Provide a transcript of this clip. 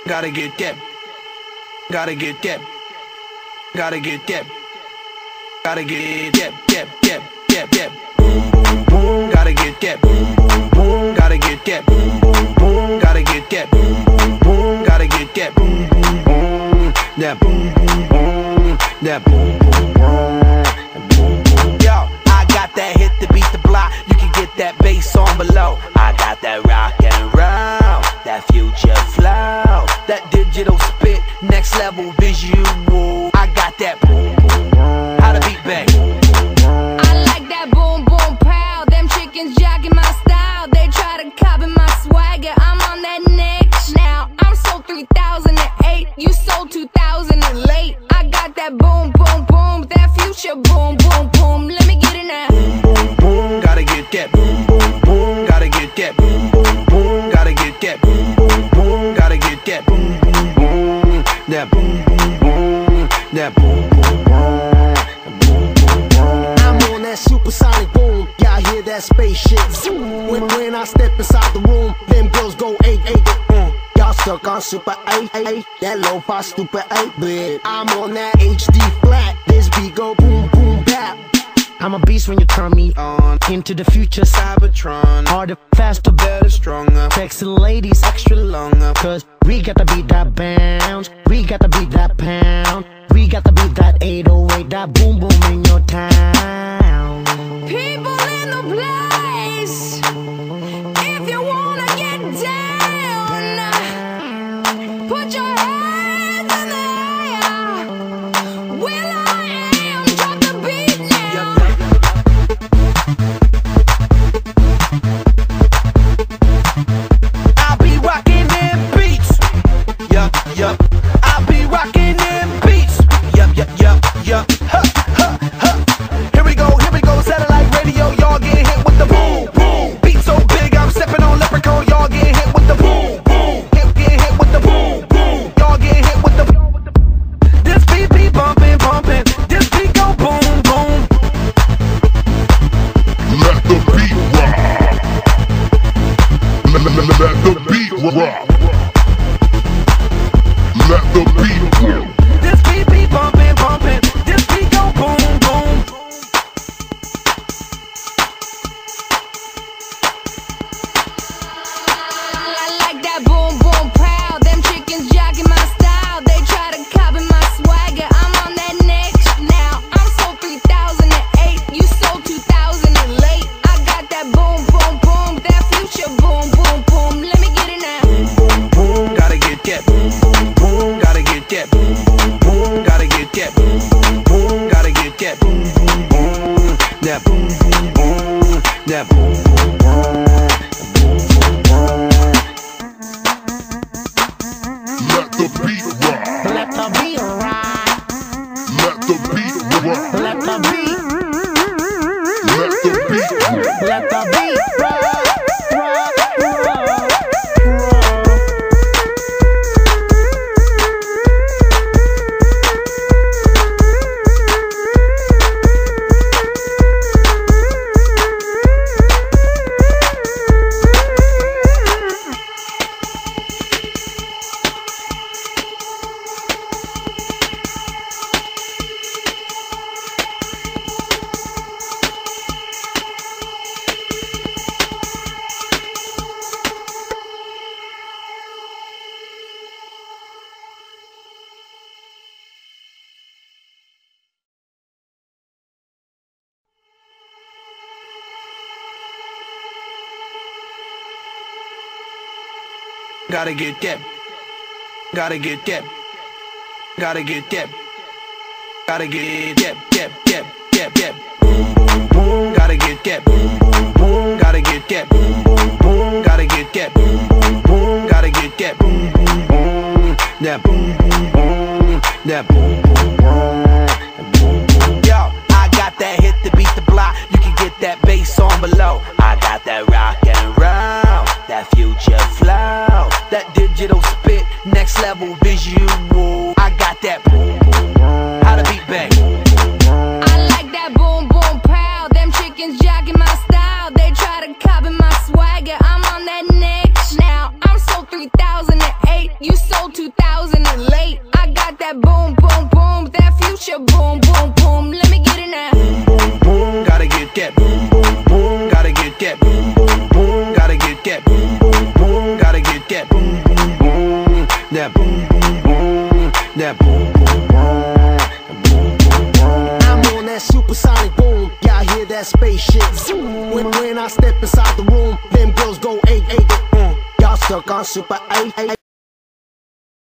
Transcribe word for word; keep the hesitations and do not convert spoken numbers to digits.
Gotta get that. Gotta get that. Gotta get that. Gotta get that. That. That. That. That. Boom, boom, boom. Gotta get that. Boom, boom, boom. Gotta get that. Boom, boom, boom. Gotta get that. Boom, boom, boom. Gotta get that. Boom, boom, boom. That boom, boom, boom. That boom, boom, boom. Yo, I got that hit to beat the block. You can get that bass on below. I got that rock and roll, that future flow, that digital spit, next level visual. I got that boom, boom, boom. How to beat bang. I like that boom, boom, pow. Them chickens jacking my style. They try to copy my swagger. I'm on that next now. I'm sold three thousand eight. You sold two thousand late. I got that boom, boom, boom. That future boom, boom, boom. Let me get it now. Boom, boom, boom. Gotta get that. Boom, boom, boom. Gotta get that. Boom, boom, boom. Gotta get that. Boom, boom, boom. Gotta get that. Boom, boom, boom. That boom, boom, boom. That boom, boom, boom. I'm on that supersonic boom. Y'all hear that spaceship zoom. When, when I step inside the room, them girls go eight eight. Mm. Y'all stuck on super eight eight. That lo-fi stupid eight bit. I'm on that H D flat. This beat go boom boom bap. I'm a beast when you turn me on. Into the future, Cybertron. Harder, faster, better, stronger. Sexy ladies, extra longer. Cause we got to beat that bounce. We got to beat that pound. We got to beat that eight oh eight. That boom boom in your town. People in the place, if you wanna get down, put your hands in the air. Will I am, drop the beat now. I'll be rocking them beats. Yup, yup. I'll be rocking them beats. Yup, yup, yup, yup. Huh, huh, huh. Here we go, here we go. Satellite radio, y'all get hit with the boom, boom. Beat so big, I'm stepping on leprechaun. Y'all get hit with the boom, boom. Hit, get hit with the boom, boom. Y'all get hit with the. This beat be bumping, bumping. This beat go boom, boom. Let the beat rock. Let, let, let, let the beat rock. Let the beat rock. This beat be bumping, bumping. This beat go boom, boom. I like that boom, boom, pow. Them chickens jacking my style. They try to copy my swagger. I'm on that next now. I'm sold three thousand eight. You sold two thousand late. I got that boom, boom, boom. That future boom, boom, boom. Let me get it now. Boom, boom, boom. Gotta get that. Boom, boom, boom. Gotta get that. Boom, boom, boom. Gotta get that. Boom, boom, boom. Gotta get that. Boom, boom, boom. That boom, boom, boom. That boom, boom, boom. Let the beat rock. Let the beat rock. Let the beat rock. Let the beat. Let the beat rock. Let the beat rock. Rock, rock, rock. Gotta get that. Gotta get that. Gotta get that. Gotta get that. That, that, that, that. Boom, boom, boom. Gotta get that. Boom, boom, boom. Gotta get that. Boom, boom, boom. Gotta get that. Boom, boom, boom. Gotta get that. Boom, boom, boom. That boom, boom, boom. That boom, boom, boom. Yo, I got that hit to beat the block. You can get that bass on below. I got that rock and roll, that future flow, that digital spit, next level visual. I got that boom, boom, boom. How to beat bang. I like that boom, boom. that boom, boom, boom, that future boom, boom, boom. Let me get it now. Boom, boom, boom. Gotta get that boom, boom, boom. Gotta get that boom, boom, boom. Gotta get that boom, boom, boom. Gotta get that boom, boom, boom. That boom, boom, boom. That boom, boom, boom. I'm on that supersonic boom, y'all hear that spaceship zoom. When, when I step inside the room, them girls go eight, eight, uh, y'all stuck on super eight, eight.